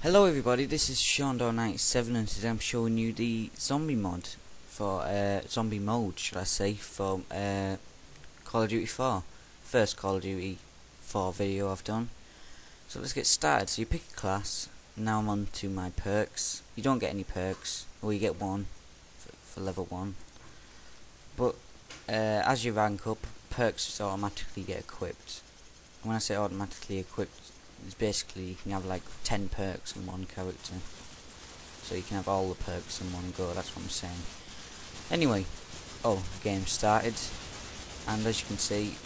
Hello everybody, this is Shaun 97 and today I'm showing you the zombie mod for zombie mode, should I say, for Call of Duty 4. First Call of Duty 4 video I've done. So let's get started. So you pick a class. Now I'm on to my perks. You don't get any perks, or you get one for level 1. But as you rank up, perks just automatically get equipped. And when I say automatically equipped, it's basically you can have like 10 perks on one character, so you can have all the perks in one go. That's what I'm saying. Anyway, the game started, and as you can see,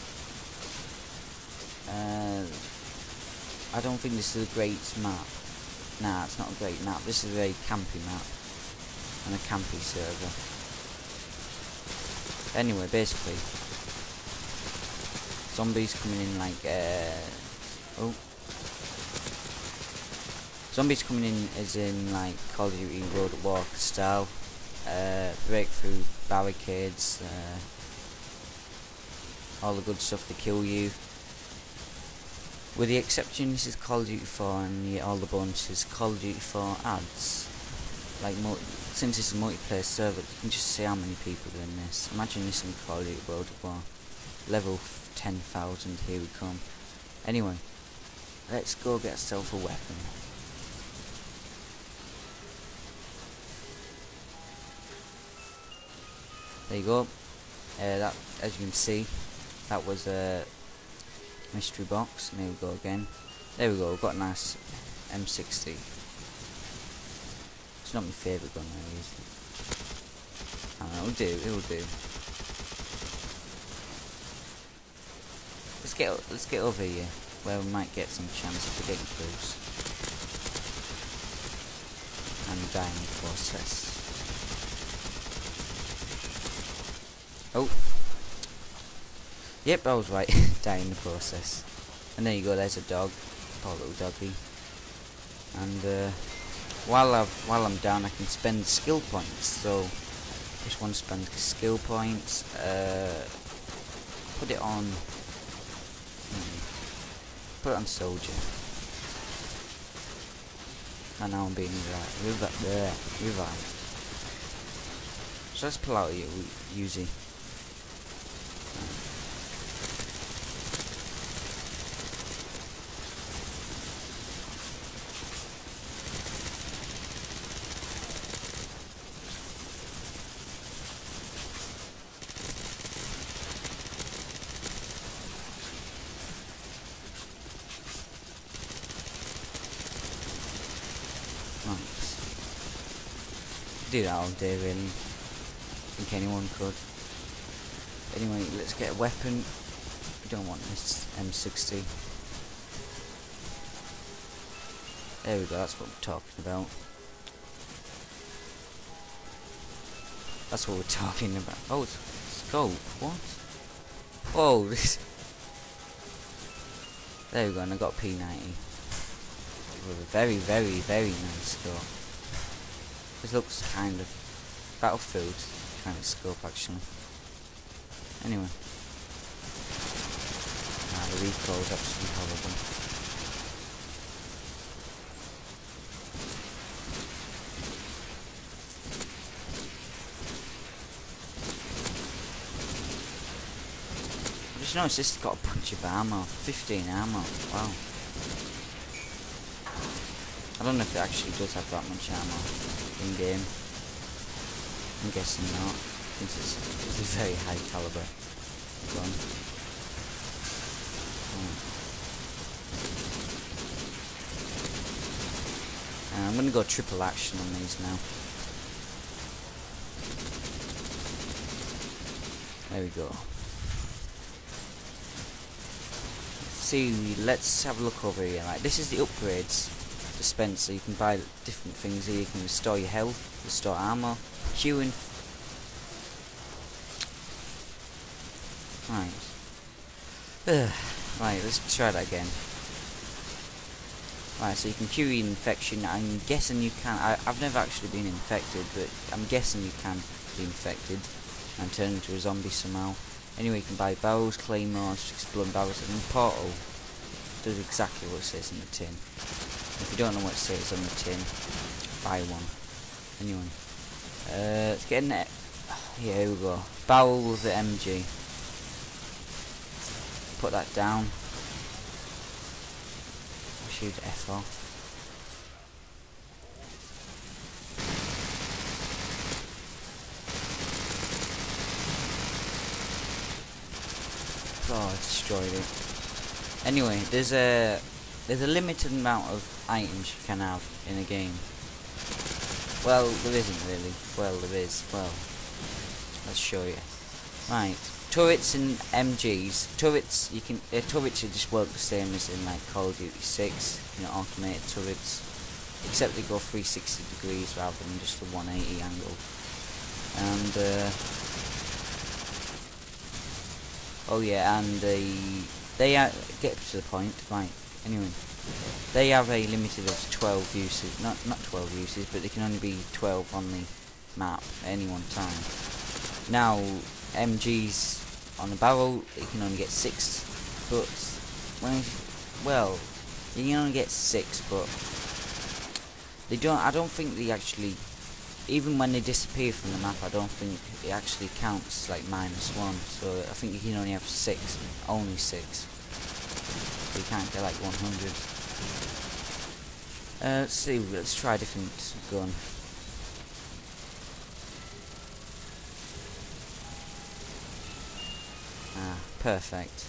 I don't think this is a great map. Nah, it's not a great map. This is a very campy map and a campy server. Anyway, basically, zombies coming in like zombies coming in as in like Call of Duty World at War style. Break through barricades, all the good stuff to kill you. With the exception, this is Call of Duty 4 and all the bonuses Call of Duty 4 adds. Like, since it's a multiplayer server, you can just see how many people are in this. Imagine this in Call of Duty World at War. Level 10,000, here we come. Anyway, let's go get ourselves a weapon. There you go. That, as you can see, that was a mystery box. And there we go again. There we go. We've got a nice M60. It's not my favourite gun, really, is it? I don't know. It'll do. Let's get over here, where we might get some chances to get close and die in the process. Oh, yep, I was right. Die in the process. And there you go. There's a dog, poor little doggy. And while I'm down, I can spend skill points. So just want to spend skill points. Put it on. Put it on soldier. And now I'm being revived. So let's pull out Uzi. Do that all day, really. I think anyone could. Anyway, let's get a weapon. We don't want this M60. There we go, that's what we're talking about. That's what we're talking about. Oh, it's scope. What? Oh, this. There we go, and I got P90. With a very, very, very nice scope. This looks kind of Battlefield kind of scope, actually. Anyway, the recoil is absolutely horrible. I just noticed this has got a bunch of ammo, 15 ammo. Wow. I don't know if it actually does have that much ammo in game. I'm guessing not, since it's a very high caliber gun. I'm gonna go triple action on these now. There we go. Let's have a look over here. Like, this is the upgrades dispenser. You can buy different things here. You can restore your health, restore armor, queuing. Right, let's try that again. Right, so you can queue your infection. I'm guessing you can. I've never actually been infected, but I'm guessing you can be infected and turn into a zombie somehow. Anyway, you can buy barrels, claymores, exploding barrels, and the portal does exactly what it says in the tin. you don't know what to say, it's on the tin. Buy one. Anyway. Let's get in there. Yeah, here we go. Barrel with the MG. Put that down. Shoot F off. Oh, I destroyed it. Anyway, there's a limited amount of items you can have in a game. Well, there isn't really. Well, there is. Well, let's show you. Right, turrets and MGs. Turrets, you can. Turrets just work the same as in like Call of Duty 6. You know, automated turrets, except they go 360 degrees rather than just a 180 angle. And oh yeah, and they get to the point. Right. Anyway, they have a limited of 12 uses. Not 12 uses, but they can only be 12 on the map at any one time. Now, MGs on the barrel, you can only get 6, but well, you can only get 6, but they don't. I don't think they actually, even when they disappear from the map, I don't think it actually counts like -1. So I think you can only have 6, only 6. So you can't get like 100. Let's see. Let's try a different gun. Ah, perfect.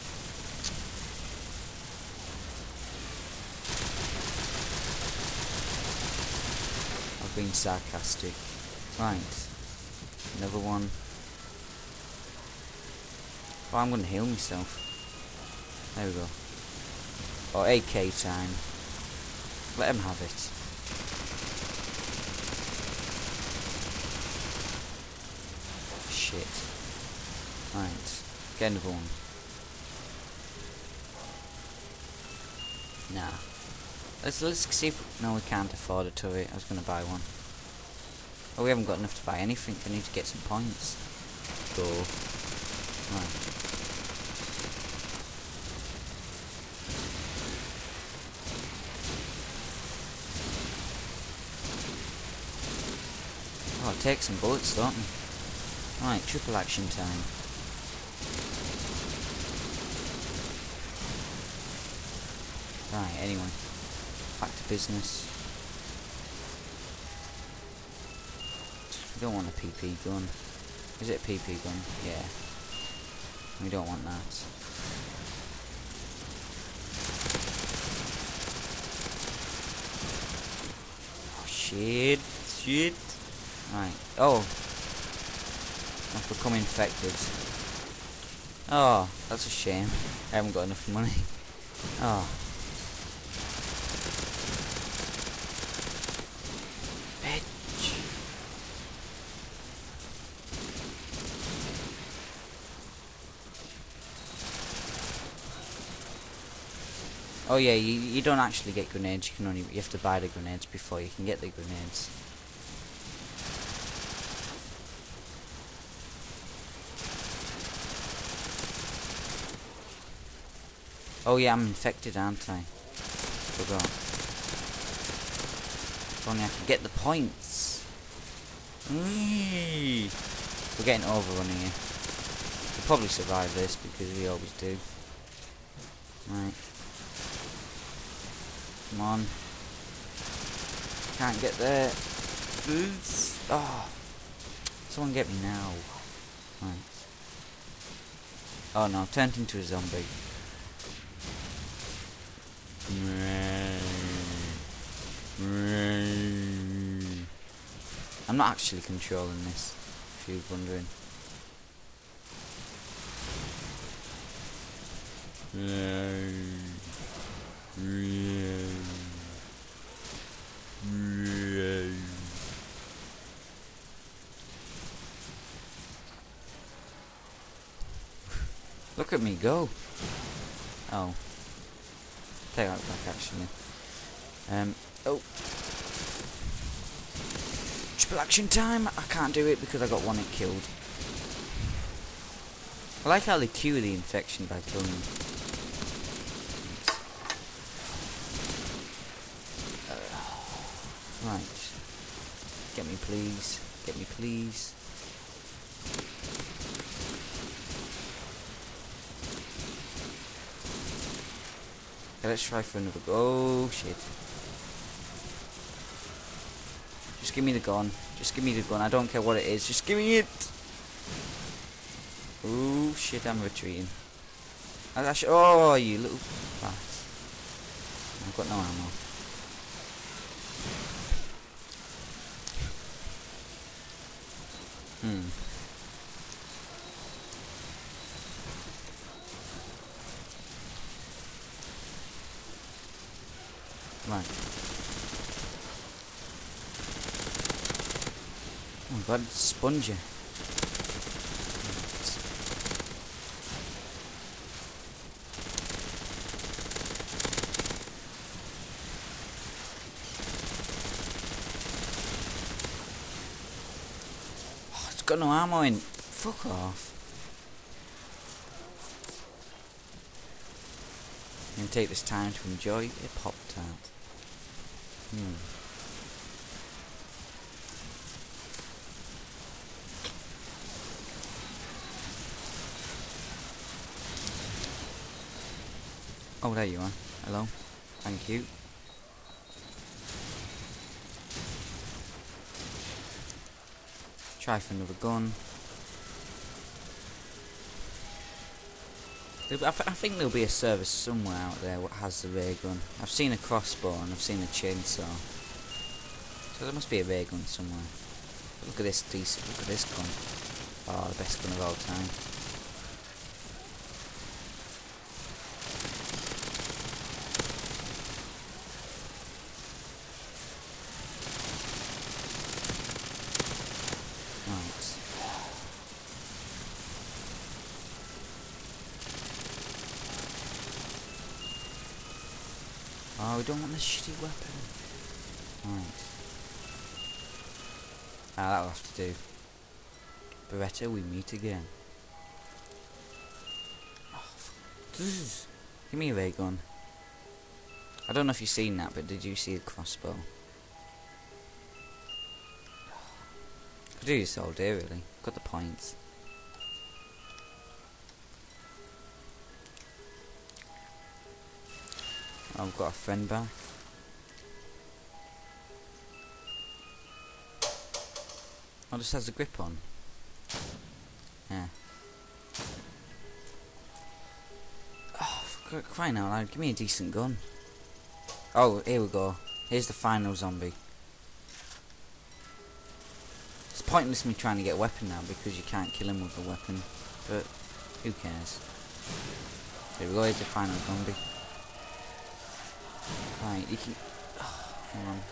I've been sarcastic. Right. Another one. Oh, I'm gonna heal myself. There we go. Oh, AK time. Let him have it. Shit. Right. Get another one. Nah. Let's see if... No, we can't afford a turret. I was going to buy one. Oh, we haven't got enough to buy anything. I need to get some points. Go. Right. Oh, take some bullets, don't we? Right, triple action time. Right, anyway. Back to business. We don't want a PP gun. Is it a PP gun? Yeah. We don't want that. Oh, shit. Shit. Right. Oh. I've become infected. Oh, that's a shame. I haven't got enough money. Oh. Bitch. Oh yeah, you don't actually get grenades. You have to buy the grenades before you can get the grenades. Oh yeah, I'm infected, aren't I? Forgot. If only I could get the points. We're getting overrun here. We'll probably survive this because we always do. Right. Come on. Can't get there. Oh. Someone get me now. Right. Oh no, I've turned into a zombie. I'm not actually controlling this, if you're wondering. Look at me go. Oh. Take that back actually. Oh. Triple action time! I can't do it because I got one it killed. I like how they cure the infection by killing them. Right. Get me please. Get me please. Okay, let's try for another go. Oh shit. Just give me the gun. Just give me the gun. I don't care what it is. Just give me it. Oh shit, I'm retreating. Oh, you little bat. I've got no ammo. Right. Oh my god, it's spongy. Oh, it's got no ammo in. Fuck off. I'm gonna take this time to enjoy a Pop-Tart. Oh, there you are. Hello. Thank you. Try for another gun. I think there'll be a service somewhere out there that has the ray gun. I've seen a crossbow and I've seen a chainsaw. So there must be a ray gun somewhere. But look at this decent. Look at this gun. Oh, the best gun of all time. Oh, we don't want this shitty weapon. Right. Ah, that'll have to do. Beretta, we meet again. Oh, give me a ray gun. I don't know if you've seen that, but did you see the crossbow? Could do this all day, really. Got the points. I've got a friend back. Oh, this has a grip on. Yeah. Oh, for crying out loud, give me a decent gun. Oh, here we go. Here's the final zombie. It's pointless me trying to get a weapon now because you can't kill him with a weapon. But who cares? Here we go, here's the final zombie. Right, you can... Oh, hang on.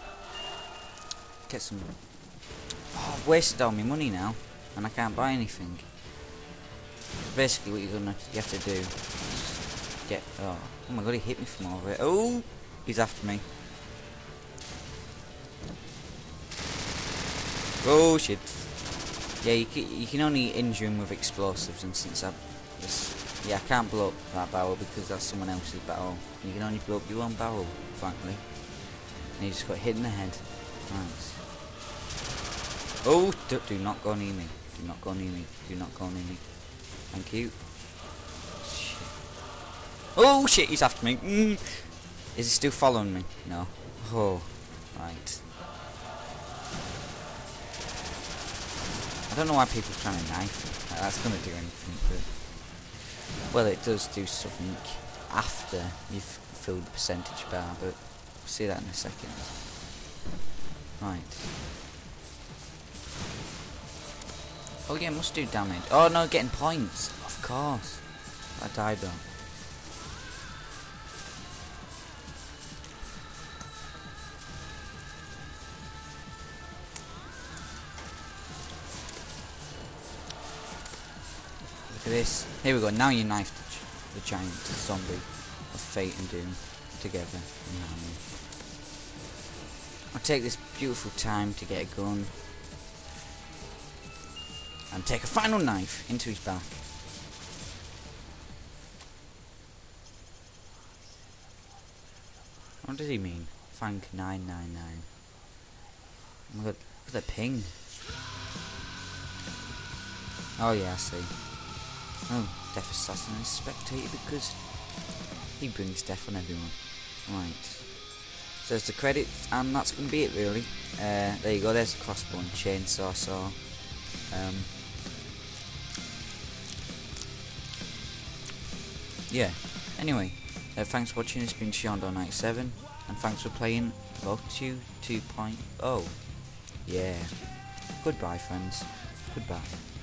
Get some... Oh, I've wasted all my money now, and I can't buy anything. So basically what you have to do is get... Oh my god, he hit me from over it. Oh! He's after me. Oh shit. Yeah, you can only injure him with explosives, and since I can't blow up that barrel because that's someone else's barrel. You can only blow up your own barrel, frankly. And you just got hit in the head. Nice. Oh, do not go near me. Do not go near me. Do not go near me. Thank you. Shit. Oh shit, he's after me. Is he still following me? No. Oh, right. I don't know why people are trying to knife me. That's going to do anything, but... Well, it does do something after you've filled the percentage bar, but we'll see that in a second. Right. Oh yeah, it must do damage. Oh no, getting points. Of course. I died though. Look at this. Here we go. Now you knifed the giant zombie of fate and doom together. I'll take this beautiful time to get a gun and take a final knife into his back. What does he mean? Frank 999. Oh my god, look at the ping. Oh yeah, I see. Oh, Death Assassin is spectator because he brings death on everyone. Right. So there's the credits, and that's going to be it really. There you go, there's the crossbow and chainsaw saw. Yeah, anyway, thanks for watching. It's been Shaun97, and thanks for playing Motu 2.0. Yeah, goodbye friends, goodbye.